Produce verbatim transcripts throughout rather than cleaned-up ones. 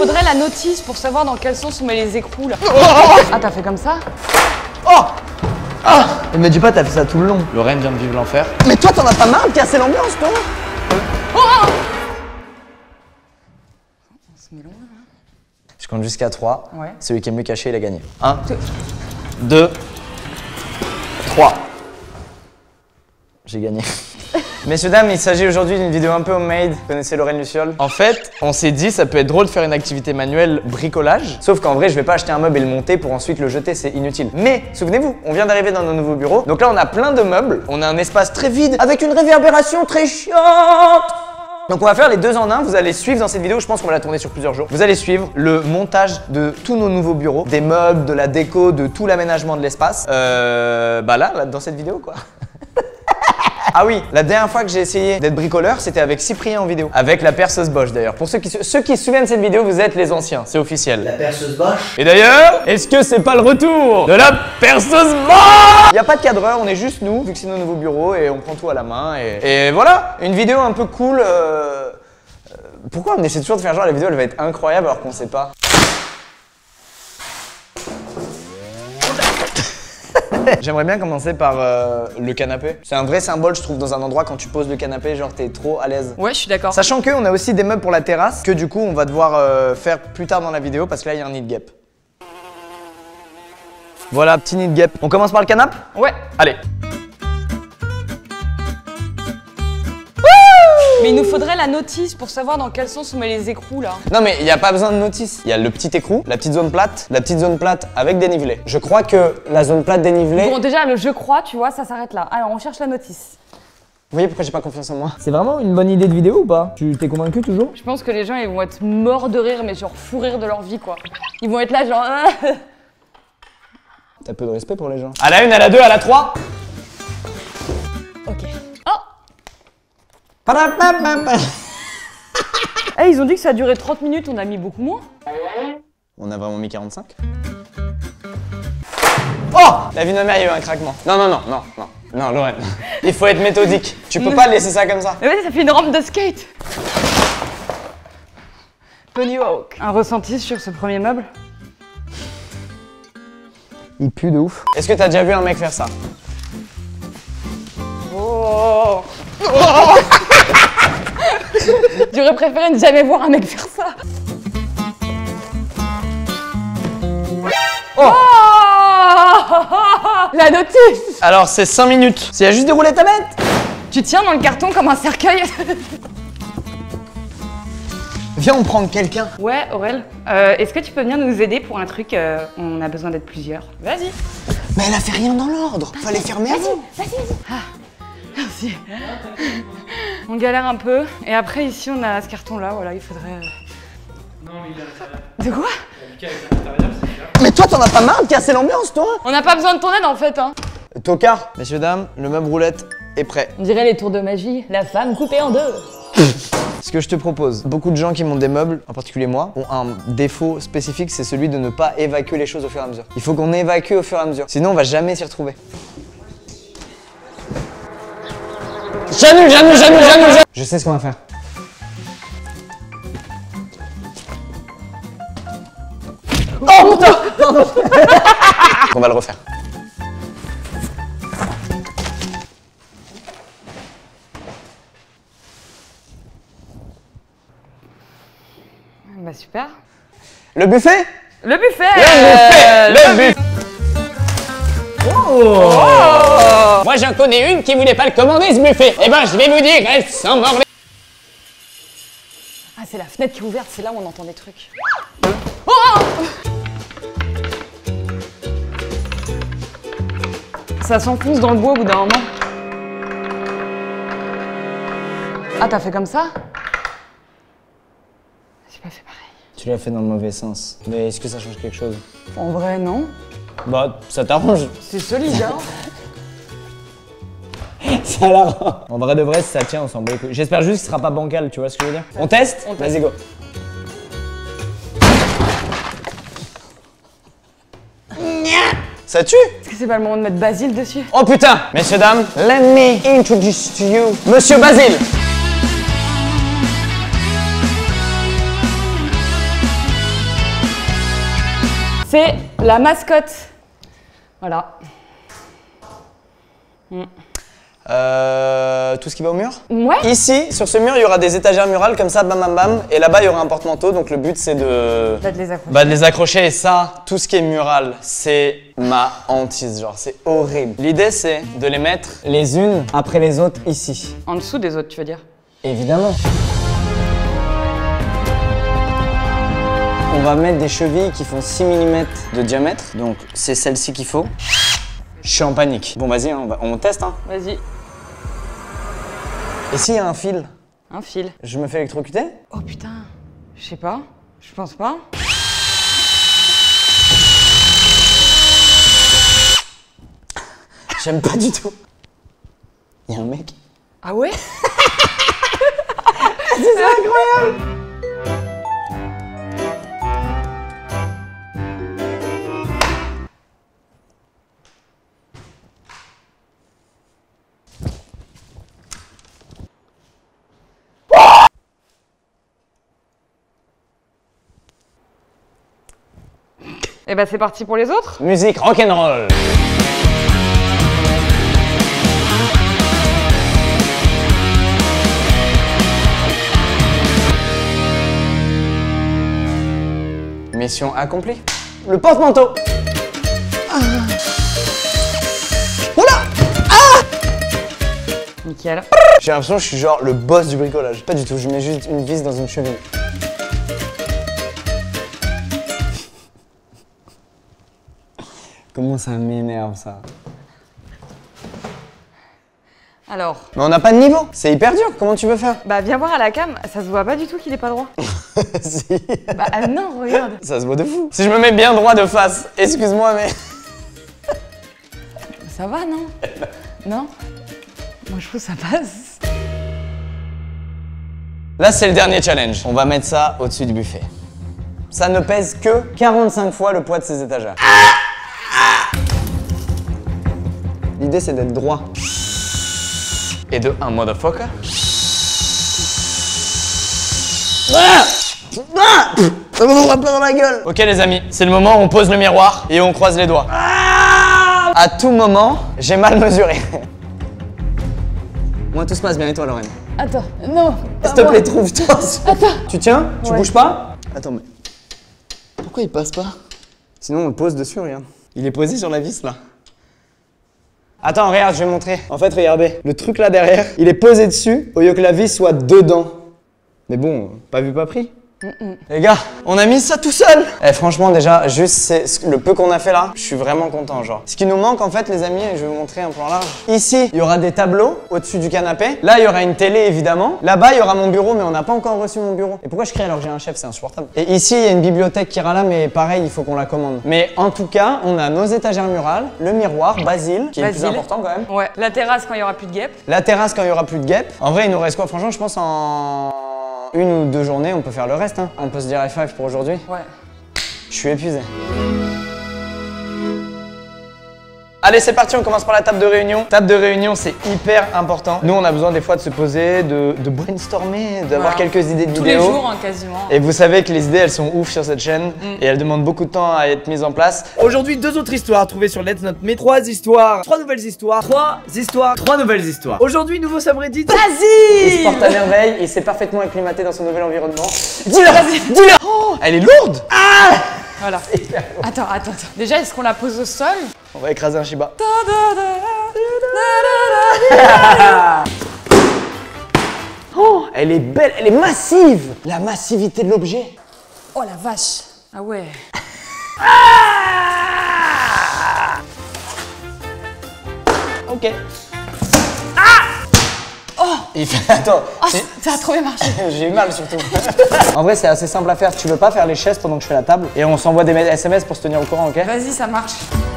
faudrait la notice pour savoir dans quel sens on met les écrous là. Ah, t'as fait comme ça? Oh Ah Me dis pas, t'as fait ça tout le long. Lorraine vient de vivre l'enfer. Mais toi, t'en as pas marre de casser l'ambiance, toi? Oh, on se met loin là. Je compte jusqu'à trois. Ouais. Celui qui est mieux caché, il a gagné. un, deux, trois. J'ai gagné. Messieurs, dames, il s'agit aujourd'hui d'une vidéo un peu homemade. Vous connaissez Lorraine Luciole? En fait, on s'est dit ça peut être drôle de faire une activité manuelle bricolage. Sauf qu'en vrai, je vais pas acheter un meuble et le monter pour ensuite le jeter, c'est inutile. Mais souvenez-vous, on vient d'arriver dans nos nouveaux bureaux. Donc là, on a plein de meubles. On a un espace très vide avec une réverbération très chiante. Donc on va faire les deux en un, vous allez suivre dans cette vidéo, je pense qu'on va la tourner sur plusieurs jours. Vous allez suivre le montage de tous nos nouveaux bureaux, des meubles, de la déco, de tout l'aménagement de l'espace. Euh... Bah là, là, dans cette vidéo quoi. Ah oui, la dernière fois que j'ai essayé d'être bricoleur, c'était avec Cyprien en vidéo. Avec la perceuse Bosch d'ailleurs. Pour ceux qui, ceux qui se souviennent de cette vidéo, vous êtes les anciens, c'est officiel. La perceuse Bosch. Et d'ailleurs, est-ce que c'est pas le retour de la perceuse Bosch? Il n'y a pas de cadreur, on est juste nous, vu que c'est nos nouveaux bureaux et on prend tout à la main. Et, et voilà, une vidéo un peu cool. Euh... Pourquoi on essaie toujours de faire genre la vidéo elle va être incroyable alors qu'on sait pas? J'aimerais bien commencer par euh, le canapé. C'est un vrai symbole je trouve dans un endroit quand tu poses le canapé, genre t'es trop à l'aise. Ouais, je suis d'accord. Sachant qu'on a aussi des meubles pour la terrasse que du coup on va devoir euh, faire plus tard dans la vidéo parce que là il y a un nid de guêpe. Voilà, petit nid de guêpe. On commence par le canapé? Ouais. Allez. Mais il nous faudrait la notice pour savoir dans quel sens on met les écrous là. Non mais il n'y a pas besoin de notice. Il y a le petit écrou, la petite zone plate, la petite zone plate avec dénivelé. Je crois que la zone plate dénivelée... Bon, déjà, le je crois, tu vois, ça s'arrête là. Alors, on cherche la notice. Vous voyez pourquoi j'ai pas confiance en moi? C'est vraiment une bonne idée de vidéo ou pas? Tu t'es convaincu toujours? Je pense que les gens, ils vont être morts de rire, mais genre fou rire de leur vie, quoi. Ils vont être là, genre... T'as peu de respect pour les gens. À la une, à la deux, à la trois. Ok. Oh! Padapapapa. Eh, ils ont dit que ça a duré trente minutes, on a mis beaucoup moins. On a vraiment mis quarante-cinq. Oh! La vie de ma mère, il y a eu un craquement. Non, non, non, non, non. Non, Lorraine. Il faut être méthodique. Tu peux pas laisser ça comme ça. Mais ouais, ça fait une rampe de skate. Pony Walk. Un ressenti sur ce premier meuble? Il pue de ouf. Est-ce que t'as déjà vu un mec faire ça? Oh! J'aurais préféré ne jamais voir un mec faire ça. Oh! La notice! Alors c'est cinq minutes. S'il y a juste des roulettes à mettre. Tu tiens dans le carton comme un cercueil. Viens, on prend quelqu'un. Ouais, Aurel, euh, est-ce que tu peux venir nous aider pour un truc? euh, On a besoin d'être plusieurs. Vas-y. Mais elle a fait rien dans l'ordre. Fallait faire merci. Vas-y, vas-y. Ah, merci. On galère un peu. Et après, ici, on a ce carton-là. Voilà, il faudrait... Non, mais il a... De quoi? avec l'intérieur, c'est clair. Mais toi, t'en as pas marre de casser l'ambiance, toi? On n'a pas besoin de ton aide, en fait, hein. Tocard. Messieurs, dames, le meuble roulette est prêt. On dirait les tours de magie. La femme coupée en deux. Ce que je te propose, beaucoup de gens qui montent des meubles, en particulier moi, ont un défaut spécifique, c'est celui de ne pas évacuer les choses au fur et à mesure. Il faut qu'on évacue au fur et à mesure, sinon on va jamais s'y retrouver. J'annule, j'annule, j'annule, j'annule, j'annule. Je sais ce qu'on va faire. Oh putain. On va le refaire. Bah super. Le buffet? Le buffet. Le buffet. Le buffet. Oh. Moi j'en connais une qui voulait pas le commander ce buffet. Eh ben je vais vous dire, elle s'en mordait. Ah, c'est la fenêtre qui est ouverte, c'est là où on entend des trucs. Oh. Ça s'enfonce dans le bois au bout d'un moment. Ah, t'as fait comme ça? J'ai pas fait pareil. Tu l'as fait dans le mauvais sens. Mais est-ce que ça change quelque chose? En vrai, non. Bah, ça t'arrange. C'est solide, hein. Ça la rend. En vrai de vrai, si ça tient, on s'en bat les couilles. J'espère juste que ce sera pas bancal, tu vois ce que je veux dire? On teste? On teste. Vas-y, go. Ça tue? Est-ce que c'est pas le moment de mettre Basile dessus? Oh putain! Messieurs, dames, let me introduce to you Monsieur Basile! C'est la mascotte. Voilà. Mm. Euh, tout ce qui va au mur? Ouais. Ici, sur ce mur, il y aura des étagères murales comme ça, bam bam bam. Et là-bas, il y aura un porte-manteau. Donc le but, c'est de... Bah, de les accrocher. Bah, de les accrocher. Et ça, tout ce qui est mural, c'est ma hantise. Genre, c'est horrible. L'idée, c'est de les mettre les unes après les autres ici. En dessous des autres, tu veux dire? Évidemment. On va mettre des chevilles qui font six millimètres de diamètre. Donc, c'est celle-ci qu'il faut. Je suis en panique. Bon, vas-y, hein, on, va- on teste. Hein. Vas-y. Et s'il y a un fil, Un fil. je me fais électrocuter? Oh putain. Je sais pas. Je pense pas. J'aime pas du tout. Il y a un mec. Ah ouais? C'est incroyable! Et bah c'est parti pour les autres. Musique rock'n'roll. Mission accomplie. Le porte-manteau. Ah. Oula! Nickel. J'ai l'impression que je suis genre le boss du bricolage. Pas du tout, je mets juste une vis dans une cheville. Comment ça m'énerve ça. Alors, Mais on n'a pas de niveau, c'est hyper dur, comment tu veux faire? bah viens voir à la cam, ça se voit pas du tout qu'il est pas droit. Si. Bah ah non, regarde. Ça se voit de fou. Si je me mets bien droit de face, excuse-moi mais... Ça va, non? Non? Moi je trouve que ça passe. Là c'est le dernier challenge. On va mettre ça au-dessus du buffet. Ça ne pèse que quarante-cinq fois le poids de ces étagères. L'idée c'est d'être droit. Et de un motherfucker. Ah ah ça me prend plein dans la gueule. Ok les amis, c'est le moment où on pose le miroir et on croise les doigts. Ah à tout moment, j'ai mal mesuré. Moi tout se passe bien et toi Lorraine? Attends, non. S'il te plaît, trouve-toi. Attends. Tu tiens? Tu Ouais. bouges pas? Attends mais... Pourquoi il passe pas? Sinon on le pose dessus, regarde. Il est posé sur la vis là. Attends, regarde, je vais montrer. En fait, regardez, le truc là derrière, il est posé dessus au lieu que la vis soit dedans. Mais bon, pas vu, pas pris. Mm-mm. Les gars, on a mis ça tout seul. Eh, franchement, déjà, juste c'est le peu qu'on a fait là, je suis vraiment content, genre. Ce qui nous manque en fait, les amis, je vais vous montrer un plan large. Ici, il y aura des tableaux au-dessus du canapé. Là, il y aura une télé évidemment. Là-bas, il y aura mon bureau, mais on n'a pas encore reçu mon bureau. Et pourquoi je crie alors que j'ai un chef? C'est insupportable. Et ici, il y a une bibliothèque qui ira là, mais pareil, il faut qu'on la commande. Mais en tout cas, on a nos étagères murales, le miroir, Basile, qui est le plus Basile. important quand même. Ouais, la terrasse quand il y aura plus de guêpes. La terrasse quand il y aura plus de guêpes. En vrai, il nous reste quoi? Franchement, je pense en une ou deux journées, on peut faire le reste. Hein. On peut se dire high five pour aujourd'hui. Ouais. Je suis épuisé. Allez, c'est parti, on commence par la table de réunion. Table de réunion, c'est hyper important. Nous, on a besoin des fois de se poser, de, de brainstormer, d'avoir Voilà. quelques idées de Tous vidéos. les jours, hein, quasiment. Et vous savez que les idées, elles sont ouf sur cette chaîne Mm. et elles demandent beaucoup de temps à être mises en place. Aujourd'hui, deux autres histoires trouvées sur Let's Not Me. Trois histoires, trois nouvelles histoires, trois histoires, trois nouvelles histoires. Aujourd'hui, nouveau subreddit. Il se porte à merveille, il s'est parfaitement acclimaté dans son nouvel environnement. Dis-leur, dis-leur. Oh, elle est lourde. Ah Voilà. Attends, attends, attends. Déjà, est-ce qu'on la pose au sol? On va écraser un Shiba. Oh, elle est belle, elle est massive. La massivité de l'objet. Oh la vache. Ah ouais. Ok. Oh Il fait... Attends, Oh, c'est- ça a trop bien marché. j'ai eu mal surtout. En vrai, c'est assez simple à faire. Tu veux pas faire les chaises pendant que je fais la table? Et on s'envoie des S M S pour se tenir au courant, ok? Vas-y, ça marche.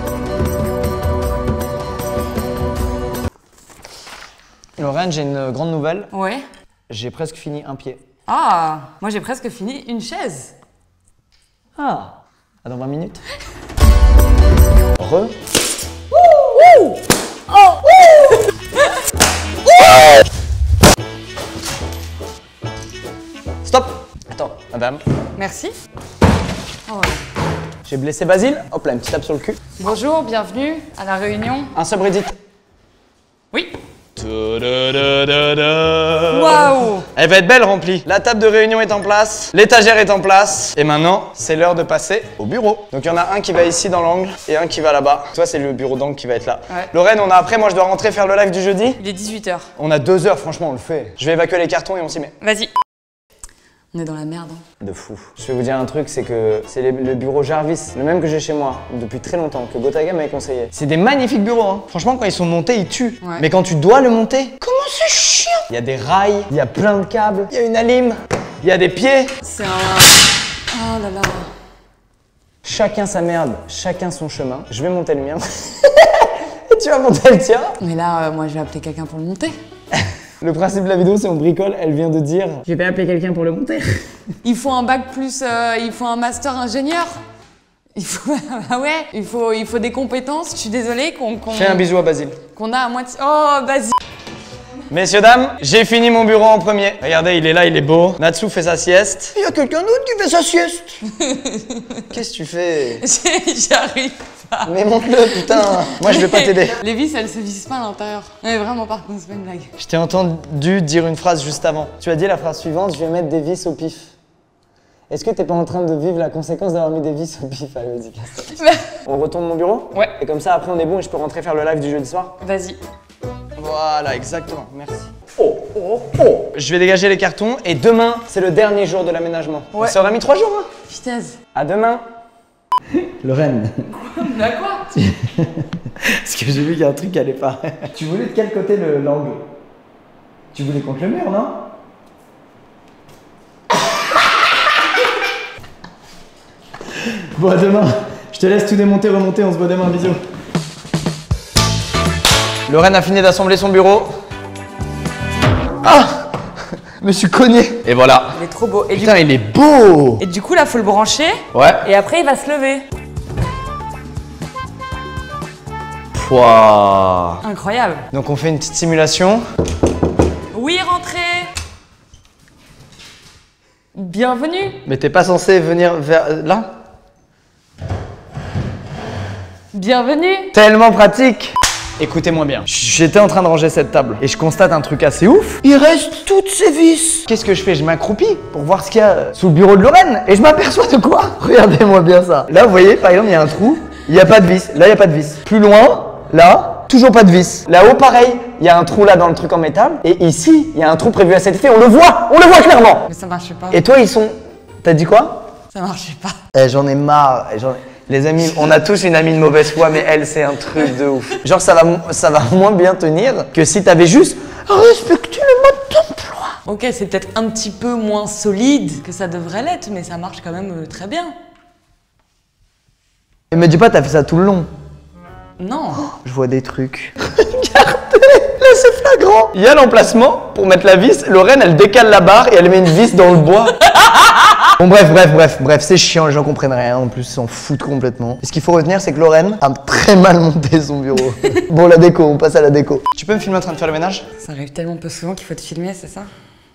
Lorraine, j'ai une grande nouvelle. Ouais. J'ai presque fini un pied. Ah, moi j'ai presque fini une chaise. Ah, à dans vingt minutes. Re. Stop. Attends, madame. Merci. Oh, J'ai blessé Basile. Hop là, une petite tape sur le cul. Bonjour, bienvenue à la réunion. Un subreddit. Oui. Waouh! Elle va être belle remplie. La table de réunion est en place, l'étagère est en place. Et maintenant, c'est l'heure de passer au bureau. Donc il y en a un qui va ici dans l'angle et un qui va là-bas. Toi, c'est le bureau d'angle qui va être là. Ouais. Lorraine, on a après, moi je dois rentrer faire le live du jeudi. Il est dix-huit heures. On a deux heures, franchement, on le fait. Je vais évacuer les cartons et on s'y met. Vas-y. On est dans la merde. Hein. De fou. Je vais vous dire un truc, c'est que c'est les- le bureau Jarvis, le même que j'ai chez moi depuis très longtemps, que Gotaga m'avait conseillé. C'est des magnifiques bureaux, hein. Franchement, quand ils sont montés, ils tuent. Ouais. Mais quand tu dois le monter, comment c'est chiant! Il y a des rails, il y a plein de câbles, il y a une alim, il y a des pieds. C'est un... Oh là là. Chacun sa merde, chacun son chemin. Je vais monter le mien. Et tu vas monter le tien. Mais là, euh, moi, je vais appeler quelqu'un pour le monter. Le principe de la vidéo, c'est on bricole, elle vient de dire je vais appeler quelqu'un pour le monter. Il faut un bac plus... euh, il faut un master ingénieur. Il faut... Ah ouais. Il faut, il faut des compétences. Je suis désolée qu'on... qu'on Fais un bisou à Basile. qu'on a à moitié... Oh, vas-y. Messieurs, dames, j'ai fini mon bureau en premier. Regardez, il est là, il est beau. Natsu fait sa sieste. Il y a quelqu'un d'autre qui fait sa sieste. Qu'est-ce que tu fais? J'y arrive pas. Mais monte-le, putain. Moi, je vais pas t'aider. Les vis, elles se visent pas à l'intérieur. Mais vraiment, par contre, c'est pas une blague. Je t'ai entendu dire une phrase juste avant. Tu as dit la phrase suivante, je vais mettre des vis au pif. Est-ce que t'es pas en train de vivre la conséquence d'avoir mis des vis au pif à Elodie Castor? On retourne mon bureau? Ouais. Et comme ça, après, on est bon et je peux rentrer faire le live du jeudi soir? Vas-y. Voilà, exactement, merci. Oh, oh, oh. Je vais dégager les cartons et demain, c'est le dernier jour de l'aménagement. Ouais. Ça aura mis trois jours, hein. Punaise. À demain. Lorraine. Bah quoi? Parce que j'ai vu qu'il y a un truc qui allait pas. Tu voulais de quel côté le- l'angle? Tu voulais contre le mur, non? Bon, à demain. Je te laisse tout démonter, remonter, on se voit demain, bisous. Lorraine a fini d'assembler son bureau. Ah! Je me suis cogné. Et voilà. Il est trop beau. Et du, Putain, il est beau. et du coup, là, faut le brancher. Ouais. Et après, il va se lever. Pouah. Incroyable. Donc on fait une petite simulation. Oui, rentrez. Bienvenue. Mais t'es pas censé venir vers là? Bienvenue. Tellement pratique. Écoutez-moi bien. J'étais en train de ranger cette table et je constate un truc assez ouf. Il reste toutes ces vis. Qu'est-ce que je fais? Je m'accroupis pour voir ce qu'il y a sous le bureau de Lorraine et je m'aperçois de quoi? Regardez-moi bien ça. Là, vous voyez, par exemple, il y a un trou. Il n'y a pas de vis. Là, il n'y a pas de vis. Plus loin, là, toujours pas de vis. Là-haut, pareil. Il y a un trou là dans le truc en métal. Et ici, il y a un trou prévu à cet effet. On le voit. On le voit clairement. Mais ça marchait pas. Et toi, ils sont... T'as dit quoi? Ça marchait pas. Eh, j'en ai marre. Eh, j'en ai- Les amis, on a tous une amie de mauvaise foi, mais elle, c'est un truc de ouf. Genre, ça va, ça va moins bien tenir que si t'avais juste respecté le mode d'emploi. Ok, c'est peut-être un petit peu moins solide que ça devrait l'être, mais ça marche quand même euh, très bien. Mais me dis pas, t'as fait ça tout le long. Non. Je vois des trucs. Regardez, là, c'est flagrant. Il y a l'emplacement pour mettre la vis. Lorraine, elle décale la barre et elle met une vis dans le bois. Bon bref, bref, bref, bref, c'est chiant, les gens comprennent rien, en plus ils s'en foutent complètement. Et ce qu'il faut retenir, c'est que Lorraine a très mal monté son bureau. Bon, la déco, on passe à la déco. Tu peux me filmer en train de faire le ménage? Ça arrive tellement peu souvent qu'il faut te filmer, c'est ça?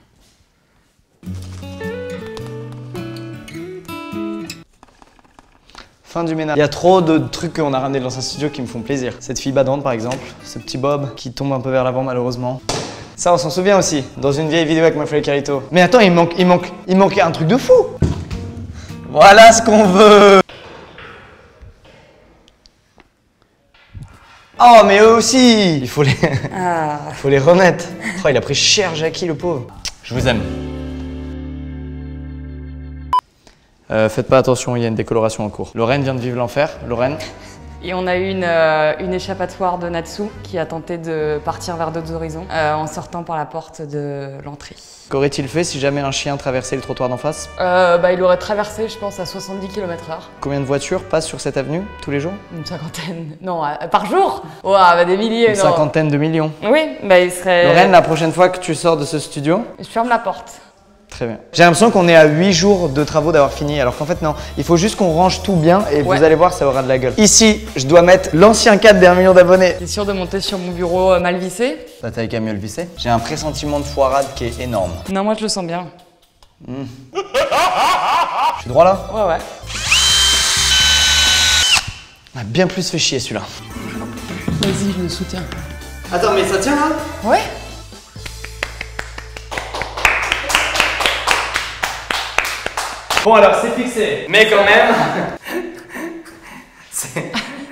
Fin du ménage. Il y a trop de trucs qu'on a ramenés dans un studio qui me font plaisir. Cette fille badante par exemple, ce petit Bob qui tombe un peu vers l'avant malheureusement. Ça, on s'en souvient aussi, dans une vieille vidéo avec Mafia et Carito. Mais attends, il manque, il manque, il manque un truc de fou. Voilà ce qu'on veut. Oh, mais eux aussi. Il faut les, Ah. faut les remettre. Oh, il a pris cher, Jackie, le pauvre. Je vous aime. Euh, faites pas attention, il y a une décoloration en cours. Lorraine vient de vivre l'enfer. Lorraine. Et on a eu une, euh, une échappatoire de Natsu qui a tenté de partir vers d'autres horizons euh, en sortant par la porte de l'entrée. Qu'aurait-il fait si jamais un chien traversait le trottoir d'en face? Euh, bah, il aurait traversé, je pense, à soixante-dix kilomètres heure. Combien de voitures passent sur cette avenue tous les jours? Une cinquantaine. Non, euh, par jour? Oh, bah, des milliers, Une non. cinquantaine de millions. Oui, bah, il serait... Lorraine, la prochaine fois que tu sors de ce studio, Je ferme la porte. très bien. J'ai l'impression qu'on est à huit jours de travaux d'avoir fini, alors qu'en fait non. Il faut juste qu'on range tout bien et Ouais. vous allez voir, ça aura de la gueule. Ici, je dois mettre l'ancien cadre d'un million d'abonnés. T'es sûr de monter sur mon bureau euh, mal vissé? Bah t'as qu'à mieux le visser. J'ai un pressentiment de foirade qui est énorme. Non, moi je le sens bien. Je suis droit là? Ouais, ouais. m'a bien plus fait chier celui-là. Vas-y, je me soutiens. Attends, mais ça tient là? Ouais. Bon alors c'est fixé, mais quand même, c'est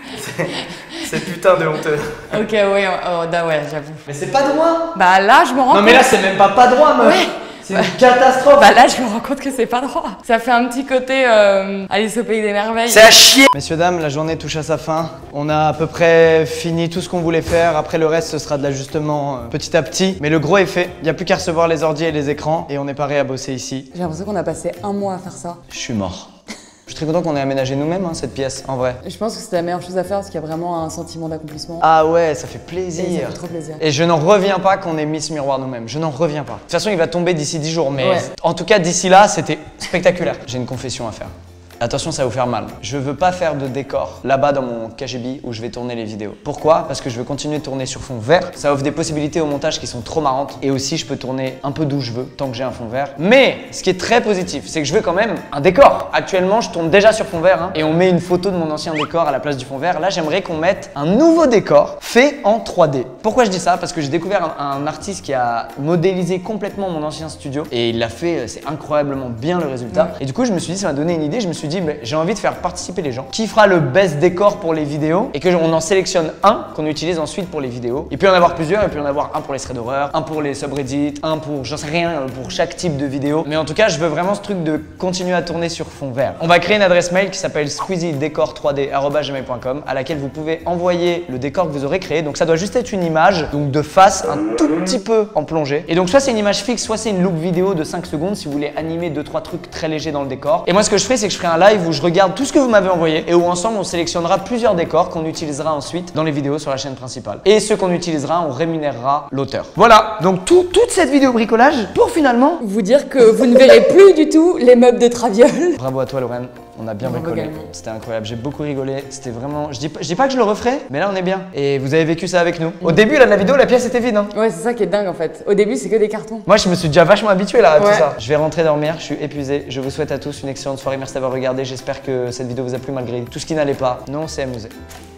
c'est putain de honteux. Ok, ouais, oh, bah ouais, j'avoue. Mais c'est pas droit. Bah là, je me rends Non compte. mais là c'est même pas pas droit meuf. Ouais. C'est une catastrophe. Bah là, je me rends compte que c'est pas droit. Ça fait un petit côté euh, Alice au pays des merveilles. C'est à chier. Messieurs, dames, la journée touche à sa fin. On a à peu près fini tout ce qu'on voulait faire. Après, le reste, ce sera de l'ajustement euh, petit à petit. Mais le gros est fait. Il n'y a plus qu'à recevoir les ordi et les écrans. Et on est paré à bosser ici. J'ai l'impression qu'on a passé un mois à faire ça. Je suis mort. Je suis très content qu'on ait aménagé nous-mêmes hein, cette pièce, en vrai. Je pense que c'est la meilleure chose à faire parce qu'il y a vraiment un sentiment d'accomplissement. Ah ouais, ça fait Et plaisir. ça fait trop plaisir. Et je n'en reviens pas qu'on ait mis ce miroir nous-mêmes. Je n'en reviens pas. De toute façon, il va tomber d'ici dix jours. Mais Ouais. en tout cas, d'ici là, c'était spectaculaire. J'ai une confession à faire. Attention, ça va vous faire mal. Je veux pas faire de décor là-bas dans mon K G B où je vais tourner les vidéos. Pourquoi? Parce que je veux continuer de tourner sur fond vert. Ça offre des possibilités au montage qui sont trop marrantes. Et aussi, je peux tourner un peu d'où je veux tant que j'ai un fond vert. Mais ce qui est très positif, c'est que je veux quand même un décor. Actuellement, je tourne déjà sur fond vert hein, et on met une photo de mon ancien décor à la place du fond vert. Là, j'aimerais qu'on mette un nouveau décor fait en trois D. Pourquoi je dis ça? Parce que j'ai découvert un, un artiste qui a modélisé complètement mon ancien studio et il l'a fait, c'est incroyablement bien le résultat. Ouais. Et du coup, je me suis dit, ça m'a donné une idée. Je me suis dit, bah, j'ai envie de faire participer les gens. Qui fera le best décor pour les vidéos et qu'on en sélectionne un qu'on utilise ensuite pour les vidéos. Il peut y en avoir plusieurs, il peut y en avoir un pour les threads d'horreur, un pour les subreddits, un pour j'en sais rien, pour chaque type de vidéo. Mais en tout cas, je veux vraiment ce truc de continuer à tourner sur fond vert. On va créer une adresse mail qui s'appelle squeezie décor trois d arobase gmail point com à laquelle vous pouvez envoyer le décor que vous aurez créé. Donc ça doit juste être une image, donc de face, un tout petit peu en plongée. Et donc soit c'est une image fixe, soit c'est une loop vidéo de cinq secondes si vous voulez animer deux trois trucs très légers dans le décor. Et moi ce que je ferai, c'est que je ferai un live où je regarde tout ce que vous m'avez envoyé et où ensemble on sélectionnera plusieurs décors qu'on utilisera ensuite dans les vidéos sur la chaîne principale. Et ceux qu'on utilisera, on rémunérera l'auteur. Voilà, donc tout, toute cette vidéo bricolage pour finalement... Vous dire que vous ne verrez plus du tout les meubles de Traviole. Bravo à toi Lorraine, on a bien Bravo bricolé. également. C'était incroyable, j'ai beaucoup rigolé, c'était vraiment... Je dis, pas- je dis pas que je le referai, mais là on est bien. Et vous avez vécu ça avec nous. Au début là de la vidéo, la pièce était vide hein. Ouais, c'est ça qui est dingue en fait. Au début, c'est que des cartons. Moi je me suis déjà vachement habitué là à tout Ouais. ça. Je vais rentrer dormir, je suis épuisé. Je vous souhaite à tous une excellente soirée, merci d'avoir regardé. J'espère que cette vidéo vous a plu malgré tout ce qui n'allait pas. Nous on s'est amusé.